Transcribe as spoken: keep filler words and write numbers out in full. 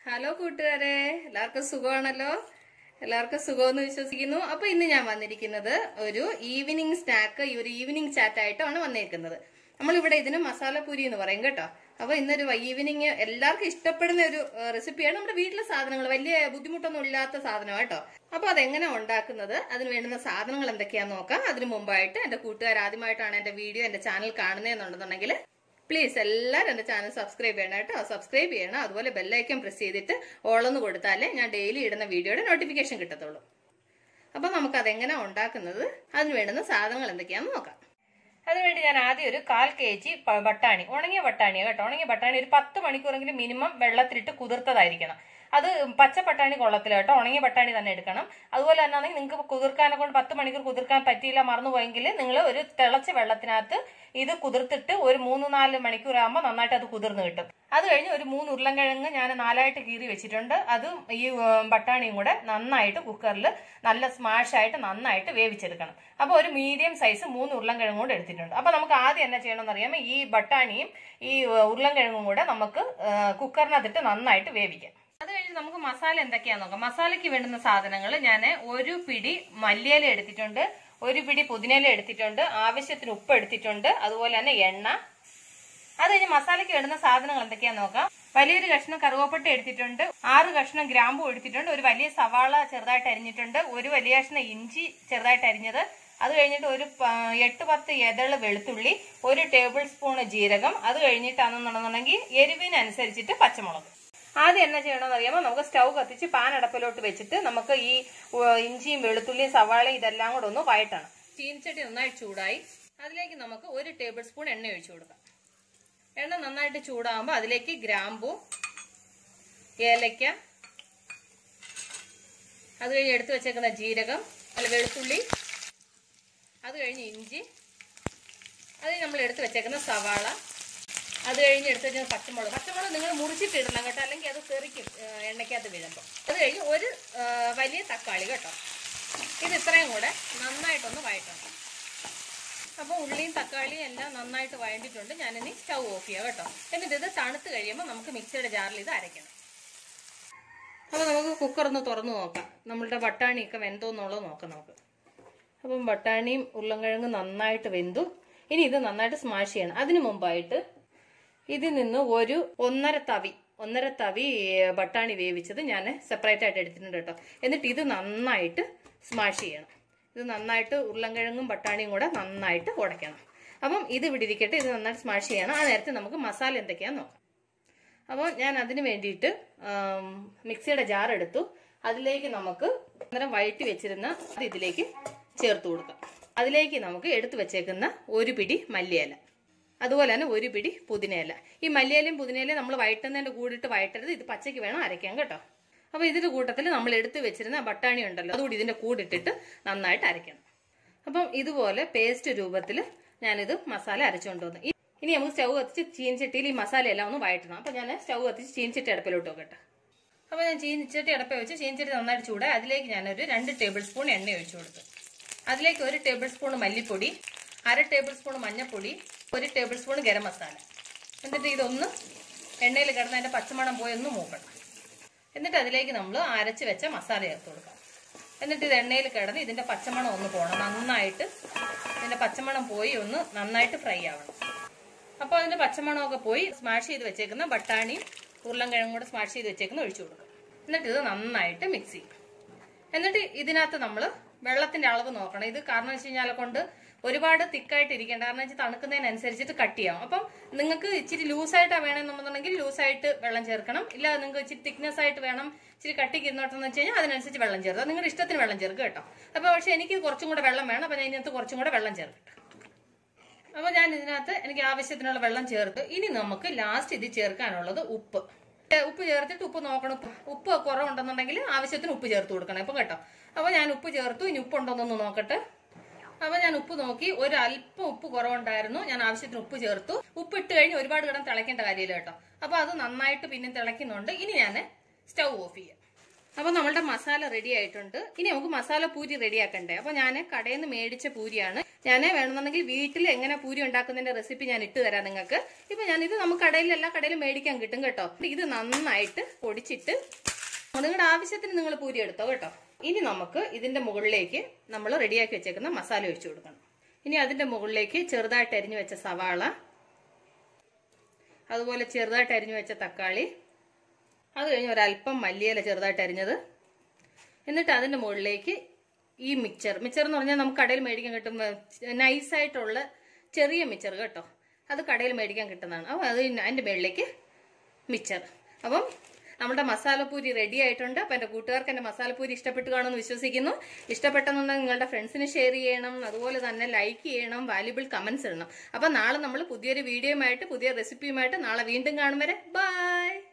Hello കൂട്ടുകാരെ, എല്ലാവർക്കും സുഖമാണല്ലോ. എല്ലാവർക്കും സുഖമെന്ന് വിശ്വസിക്കുന്നു. അപ്പൊ ഇന്ന് ഞാൻ വന്നിരിക്കുന്നത് ഒരു ഈവനിങ് സ്നാക്ക്, ഈ ഒരു ഈവനിങ് ചാറ്റ് ആയിട്ടാണ് വന്നിരിക്കുന്നത്. നമ്മളിവിടെ ഇതിന് മസാലപ്പൂരി എന്ന് പറയും കേട്ടോ. അപ്പൊ ഇന്നൊരു ഈവനിങ് എല്ലാവർക്കും ഇഷ്ടപ്പെടുന്ന ഒരു റെസിപ്പിയാണ്. നമ്മുടെ വീട്ടിലെ സാധനങ്ങൾ, വലിയ ബുദ്ധിമുട്ടൊന്നും ഇല്ലാത്ത സാധനം കേട്ടോ. അപ്പൊ അതെങ്ങനെ ഉണ്ടാക്കുന്നത്, അതിന് വേണ്ടുന്ന സാധനങ്ങൾ എന്തൊക്കെയാന്ന് നോക്കാം. അതിനു മുമ്പായിട്ട് എന്റെ കൂട്ടുകാർ ആദ്യമായിട്ടാണ് എന്റെ വീഡിയോ, എന്റെ ചാനൽ കാണുന്നതെന്നുണ്ടെന്നുണ്ടെങ്കിൽ പ്ലീസ് എല്ലാവരും എന്റെ ചാനൽ സബ്സ്ക്രൈബ് ചെയ്യണം കേട്ടോ. സബ്സ്ക്രൈബ് ചെയ്യണം. അതുപോലെ ബെല്ലൈക്കൻ പ്രസ് ചെയ്തിട്ട് ഓളൊന്ന് കൊടുത്താലേ ഞാൻ ഡെയിലി ഇടുന്ന വീഡിയോയുടെ നോട്ടിഫിക്കേഷൻ കിട്ടത്തുള്ളൂ. അപ്പൊ നമുക്ക് അതെങ്ങനെ ഉണ്ടാക്കുന്നത്, അതിന് വേണ്ടുന്ന സാധനങ്ങൾ എന്തൊക്കെയാന്ന് നോക്കാം. അതിനുവേണ്ടി ഞാൻ ആദ്യം ഒരു കാൽ കെ ജി ബട്ടാണി, ഉണങ്ങിയ ബട്ടാണിയാണ് കേട്ടോ. ഉണങ്ങിയ ബട്ടാണി ഒരു പത്ത് മണിക്കൂറെങ്കിലും മിനിമം വെള്ളത്തിലിട്ട് കുതിർത്തതായിരിക്കണം. അത് പച്ച പട്ടാണി കൊള്ളത്തില്ല കേട്ടോ, ഉണങ്ങിയ ബട്ടാണി തന്നെ എടുക്കണം. അതുപോലെ തന്നെ ആണെങ്കിൽ നിങ്ങൾക്ക് കുതിർക്കാനെ കൊണ്ട് പത്ത് മണിക്കൂർ കുതിർക്കാൻ പറ്റിയില്ല, മറന്നുപോയെങ്കിൽ നിങ്ങൾ ഒരു തിളച്ച വെള്ളത്തിനകത്ത് ഇത് കുതിർത്തിട്ട് ഒരു മൂന്ന് നാല് മണിക്കൂർ ആകുമ്പോൾ നന്നായിട്ട് അത് കുതിർന്ന് കിട്ടും. അത് കഴിഞ്ഞ് ഒരു മൂന്ന് ഉരുളൻകിഴങ്ങ് ഞാൻ നാലായിട്ട് കീറി വെച്ചിട്ടുണ്ട്. അതും ഈ ബട്ടാണിയും കൂടെ നന്നായിട്ട് കുക്കറിൽ നല്ല സ്മാഷ് ആയിട്ട് നന്നായിട്ട് വേവിച്ചെടുക്കണം. അപ്പൊ ഒരു മീഡിയം സൈസ് മൂന്ന് ഉരുളൻകിഴങ്ങും കൂടെ എടുത്തിട്ടുണ്ട്. അപ്പൊ നമുക്ക് ആദ്യം എന്നാ ചെയ്യണമെന്ന് അറിയാമോ, ഈ ബട്ടാണിയും ഈ ഉരുളൻകിഴങ്ങും കൂടെ നമുക്ക് കുക്കറിനകത്തിട്ട് നന്നായിട്ട് വേവിക്കാം. അത് കഴിഞ്ഞ് നമുക്ക് മസാല എന്തൊക്കെയാന്ന് നോക്കാം. മസാലയ്ക്ക് വേണ്ടുന്ന സാധനങ്ങൾ ഞാൻ ഒരു പിടി മല്ലിയില എടുത്തിട്ടുണ്ട്, ഒരു പിടി പുതിനയില എടുത്തിട്ടുണ്ട്, ആവശ്യത്തിന് ഉപ്പ് എടുത്തിട്ടുണ്ട്, അതുപോലെ തന്നെ എണ്ണ. അത് കഴിഞ്ഞ് മസാലയ്ക്ക് വേണ്ടുന്ന സാധനങ്ങൾ എന്തൊക്കെയാന്ന് നോക്കാം. വലിയൊരു കഷ്ണം കറുവപ്പട്ട എടുത്തിട്ടുണ്ട്, ആറ് കഷ്ണം ഗ്രാമ്പൂ എടുത്തിട്ടുണ്ട്, ഒരു വലിയ സവാള ചെറുതായിട്ട് അരിഞ്ഞിട്ടുണ്ട്, ഒരു വലിയ കഷ്ണം ഇഞ്ചി ചെറുതായിട്ട് അരിഞ്ഞത്. അത് കഴിഞ്ഞിട്ട് ഒരു എട്ട് പത്ത് എതള് വെളുത്തുള്ളി, ഒരു ടേബിൾ സ്പൂൺ ജീരകം. അത് കഴിഞ്ഞിട്ടാണെന്നുണ്ടെന്നുണ്ടെങ്കിൽ എരിവിനനുസരിച്ചിട്ട് പച്ചമുളക്. ആദ്യം എന്നാ ചെയ്യണമെന്ന് അറിയാമോ, നമുക്ക് സ്റ്റൗ കത്തിച്ച് പാൻ അടപ്പിലോട്ട് വെച്ചിട്ട് നമുക്ക് ഈ ഇഞ്ചിയും വെളുത്തുള്ളിയും സവാളയും ഇതെല്ലാം കൂടെ ഒന്ന് വഴറ്റണം. ചീനിച്ചട്ടി നന്നായിട്ട് ചൂടായി, അതിലേക്ക് നമുക്ക് ഒരു ടേബിൾ സ്പൂൺ എണ്ണ ഒഴിച്ചു കൊടുക്കാം. എണ്ണ നന്നായിട്ട് ചൂടാകുമ്പോൾ അതിലേക്ക് ഗ്രാമ്പൂ, ഏലക്ക, അത് കഴിഞ്ഞ് എടുത്തു വെച്ചേക്കുന്ന ജീരകം അല്ല വെളുത്തുള്ളി, അത് കഴിഞ്ഞ് ഇഞ്ചി, അത് നമ്മൾ എടുത്തു വെച്ചേക്കുന്ന സവാള, അത് കഴിഞ്ഞ് എടുത്ത് വെച്ചാൽ പച്ചമുളക്. പച്ചമുളക് നിങ്ങൾ മുറിച്ചിട്ടിടണം കേട്ടോ, അല്ലെങ്കിൽ അത് തെറിക്കും എണ്ണയ്ക്കകത്ത് വീഴുമ്പോൾ. അത് കഴിഞ്ഞ് ഒരു വലിയ തക്കാളി കേട്ടോ. ഇത് ഇത്രയും കൂടെ നന്നായിട്ടൊന്ന് വഴറ്റണം. അപ്പോൾ ഉള്ളിയും തക്കാളിയും എല്ലാം നന്നായിട്ട് വഴണ്ടിട്ടുണ്ട്. ഞാനിനി സ്റ്റൗ ഓഫ് ചെയ്യാം കേട്ടോ. എന്നിട്ട് ഇത് തണുത്ത് കഴിയുമ്പോൾ നമുക്ക് മിക്സിയുടെ ജാറിൽ ഇത് അരയ്ക്കണം. അപ്പോൾ നമുക്ക് കുക്കറൊന്ന് തുറന്ന് നോക്കാം, നമ്മളുടെ ബട്ടാണിയൊക്കെ വെന്തോന്നുള്ളത് നോക്കാം നമുക്ക്. അപ്പം ബട്ടാണിയും ഉരുളൻകിഴങ്ങും നന്നായിട്ട് വെന്തു. ഇനി ഇത് നന്നായിട്ട് സ്മാഷ് ചെയ്യണം. അതിനു മുമ്പായിട്ട് ഇതിൽ നിന്ന് ഒരു ഒന്നര തവി ഒന്നര തവി ബട്ടാണി വേവിച്ചത് ഞാൻ സെപ്പറേറ്റ് ആയിട്ട് എടുത്തിട്ടുണ്ട് കേട്ടോ. എന്നിട്ട് ഇത് നന്നായിട്ട് സ്മാഷ് ചെയ്യണം. ഇത് നന്നായിട്ട് ഉരുളൻകിഴങ്ങും ബട്ടാണിയും കൂടെ നന്നായിട്ട് ഉടയ്ക്കണം. അപ്പം ഇത് ഇവിടെ ഇരിക്കട്ടെ, ഇത് നന്നായിട്ട് സ്മാഷ് ചെയ്യണം. ആ നേരത്തെ നമുക്ക് മസാല എന്തൊക്കെയാന്ന് നോക്കാം. അപ്പോൾ ഞാൻ അതിന് വേണ്ടിയിട്ട് മിക്സിയുടെ ജാർ എടുത്തു. അതിലേക്ക് നമുക്ക് അന്നേരം വഴറ്റി വെച്ചിരുന്ന അത് ഇതിലേക്ക് ചേർത്ത് കൊടുക്കാം. അതിലേക്ക് നമുക്ക് എടുത്തു വെച്ചേക്കുന്ന ഒരു പിടി മല്ലിയില, അതുപോലെ തന്നെ ഒരു പിടി പുതിനയില. ഈ മല്ലിയിലയും പുതിനയിലയും നമ്മൾ വഴറ്റുന്നതിന്റെ കൂടിയിട്ട് വഴറ്റരുത്, ഇത് പച്ചയ്ക്ക് വേണം അരയ്ക്കാൻ കേട്ടോ. അപ്പൊ ഇതിന്റെ കൂട്ടത്തിൽ നമ്മൾ എടുത്തു വെച്ചിരുന്ന ബട്ടാണി ഉണ്ടല്ലോ, അതുകൂടി ഇതിന്റെ കൂടിട്ടിട്ട് നന്നായിട്ട് അരയ്ക്കണം. അപ്പം ഇതുപോലെ പേസ്റ്റ് രൂപത്തിൽ ഞാനിത് മസാല അരച്ചുകൊണ്ട് വന്നു. ഇനി നമുക്ക് സ്റ്റൗ കത്തിച്ച് ചീനിച്ചട്ടിയിൽ ഈ മസാല എല്ലാം ഒന്ന് വഴറ്റണം. അപ്പൊ ഞാൻ സ്റ്റൗ കത്തിച്ച് ചീനിച്ചട്ടി അടുപ്പിലോട്ട് വെക്കട്ടെ. അപ്പൊ ഞാൻ ചീനിച്ചട്ടി അടുപ്പ വെച്ച് ചീനിച്ചട്ടി നന്നായിട്ട് ചൂടായി. അതിലേക്ക് ഞാനൊരു രണ്ട് ടേബിൾ സ്പൂൺ എണ്ണ ഒഴിച്ചു കൊടുത്തു. അതിലേക്ക് ഒരു ടേബിൾ സ്പൂൺ മല്ലിപ്പൊടി, അര ടേബിൾ സ്പൂൺ മഞ്ഞൾപ്പൊടി, ഒരു ടേബിൾ സ്പൂൺ ഗരം മസാല. എന്നിട്ട് ഇതൊന്ന് എണ്ണയിൽ കിടന്ന് അതിന്റെ പച്ചമണം പോയി ഒന്ന് മൂക്കണം. എന്നിട്ട് അതിലേക്ക് നമ്മൾ അരച്ച് വെച്ച മസാല ചേർത്ത് കൊടുക്കാം. എന്നിട്ട് ഇത് എണ്ണയിൽ കിടന്ന് ഇതിന്റെ പച്ചമണം ഒന്ന് പോകണം. നന്നായിട്ട് ഇതിന്റെ പച്ചമണം പോയി ഒന്ന് നന്നായിട്ട് ഫ്രൈ ആവണം. അപ്പോൾ അതിന്റെ പച്ചമണമൊക്കെ പോയി സ്മാഷ് ചെയ്ത് വെച്ചേക്കുന്ന ബട്ടാണിയും ഉരുളൻകിഴങ്ങും കൂടെ സ്മാഷ് ചെയ്ത് വെച്ചേക്കുന്ന ഒഴിച്ചു കൊടുക്കും. എന്നിട്ട് ഇത് നന്നായിട്ട് മിക്സ് ചെയ്യും. എന്നിട്ട് ഇതിനകത്ത് നമ്മൾ വെള്ളത്തിന്റെ അളവ് നോക്കണം. ഇത് കാരണം വെച്ച് കഴിഞ്ഞാൽ കൊണ്ട് ഒരുപാട് തിക്കായിട്ട് ഇരിക്കേണ്ട, കാരണം വെച്ചാൽ തണുക്കുന്നതിനനുസരിച്ചിട്ട് കട്ട് ചെയ്യാം. അപ്പം നിങ്ങൾക്ക് ഇച്ചിരി ലൂസായിട്ടാണ് വേണമെന്നുണ്ടെങ്കിൽ ലൂസായിട്ട് വെള്ളം ചേർക്കണം. ഇല്ല നിങ്ങൾക്ക് ഇച്ചിരി തിക്നെസ് ആയിട്ട് വേണം, ഇച്ചിരി കട്ടിക്ക് ഇരുന്നോട്ടെന്ന് വെച്ച് കഴിഞ്ഞാൽ അതിനനുസരിച്ച് വെള്ളം ചേർക്കുക. നിങ്ങളുടെ ഇഷ്ടത്തിന് വെള്ളം ചേർക്കുക കേട്ടോ. അപ്പോൾ പക്ഷെ എനിക്ക് കുറച്ചും കൂടെ വെള്ളം വേണം, അപ്പം ഞാൻ ഇതിനകത്ത് കുറച്ചും കൂടെ വെള്ളം ചേർക്കട്ടെ. അപ്പോൾ ഞാൻ ഇതിനകത്ത് എനിക്ക് ആവശ്യത്തിനുള്ള വെള്ളം ചേർത്ത് ഇനി നമുക്ക് ലാസ്റ്റ് ഇത് ചേർക്കാനുള്ളത് ഉപ്പ്. ഉപ്പ് ചേർത്തിട്ട് ഉപ്പ് നോക്കണം. ഉപ്പ് കുറവുണ്ടെന്നുണ്ടെങ്കിൽ ആവശ്യത്തിന് ഉപ്പ് ചേർത്ത് കൊടുക്കണം ഇപ്പം കേട്ടോ. അപ്പോൾ ഞാൻ ഉപ്പ് ചേർത്തു. ഇനി ഉപ്പുണ്ടോന്നൊന്ന് നോക്കട്ടെ. അപ്പൊ ഞാൻ ഉപ്പ് നോക്കി, ഒരു അല്പം ഉപ്പ് കുറവുണ്ടായിരുന്നു. ഞാൻ ആവശ്യത്തിന് ഉപ്പ് ചേർത്തു. ഉപ്പ് ഇട്ട് കഴിഞ്ഞ് ഒരുപാട് കിടന്ന് തിളയ്ക്കേണ്ട കാര്യമില്ല കേട്ടോ. അപ്പൊ അത് നന്നായിട്ട് പിന്നെ തിളയ്ക്കുന്നുണ്ട്. ഇനി ഞാൻ സ്റ്റൗ ഓഫ് ചെയ്യാം. അപ്പോൾ നമ്മളുടെ മസാല റെഡി ആയിട്ടുണ്ട്. ഇനി നമുക്ക് മസാല പൂരി റെഡിയാക്കണ്ടേ. അപ്പോൾ ഞാൻ കടയിൽ നിന്ന് മേടിച്ച പൂരിയാണ്. ഞാൻ വേണമെന്നുണ്ടെങ്കിൽ വീട്ടിൽ എങ്ങനെ പൂരി ഉണ്ടാക്കുന്നതിന്റെ റെസിപ്പി ഞാൻ ഇട്ട് തരാം നിങ്ങൾക്ക്. ഇപ്പൊ ഞാനിത് നമുക്ക് കടയിൽ എല്ലാ കടയിലും മേടിക്കാൻ കിട്ടും കേട്ടോ. ഇത് നന്നായിട്ട് പൊടിച്ചിട്ട് നിങ്ങളുടെ ആവശ്യത്തിന് നിങ്ങൾ പൂരി എടുത്തോ കേട്ടോ. ഇനി നമുക്ക് ഇതിന്റെ മുകളിലേക്ക് നമ്മൾ റെഡിയാക്കി വെച്ചേക്കുന്ന മസാല ഒഴിച്ചു കൊടുക്കണം. ഇനി അതിന്റെ മുകളിലേക്ക് ചെറുതായിട്ട് അരിഞ്ഞു വെച്ച സവാള, അതുപോലെ ചെറുതായിട്ട് അരിഞ്ഞു വെച്ച തക്കാളി, അത് കഴിഞ്ഞ് ഒരല്പം മല്ലിയില ചെറുതായിട്ട് അരിഞ്ഞത്, എന്നിട്ട് അതിന്റെ മുകളിലേക്ക് ഈ മിക്സർ മിക്സർ എന്ന് പറഞ്ഞാൽ നമുക്ക് കടയിൽ മേടിക്കാൻ കിട്ടും, നൈസായിട്ടുള്ള ചെറിയ മിക്സർ കേട്ടോ. അത് കടയിൽ മേടിക്കാൻ കിട്ടുന്നതാണ്. അപ്പോൾ അത് അതിന്റെ മുകളിലേക്ക് മിക്സർ. അപ്പം നമ്മുടെ മസാലപ്പൂരി റെഡി ആയിട്ടുണ്ട്. അപ്പം എൻ്റെ കൂട്ടുകാർക്ക് എൻ്റെ മസാലപ്പൂരി ഇഷ്ടപ്പെട്ട് കാണുമെന്ന് വിശ്വസിക്കുന്നു. ഇഷ്ടപ്പെട്ടെന്നുണ്ടെങ്കിൽ നിങ്ങളുടെ ഫ്രണ്ട്സിന് ഷെയർ ചെയ്യണം, അതുപോലെ തന്നെ ലൈക്ക് ചെയ്യണം, വാല്യുബിൾ കമന്റ്സ് ഇടണം. അപ്പം നാളെ നമ്മൾ പുതിയൊരു വീഡിയോയുമായിട്ട് പുതിയ റെസിപ്പിയുമായിട്ട് നാളെ വീണ്ടും കാണും വരെ ബൈ.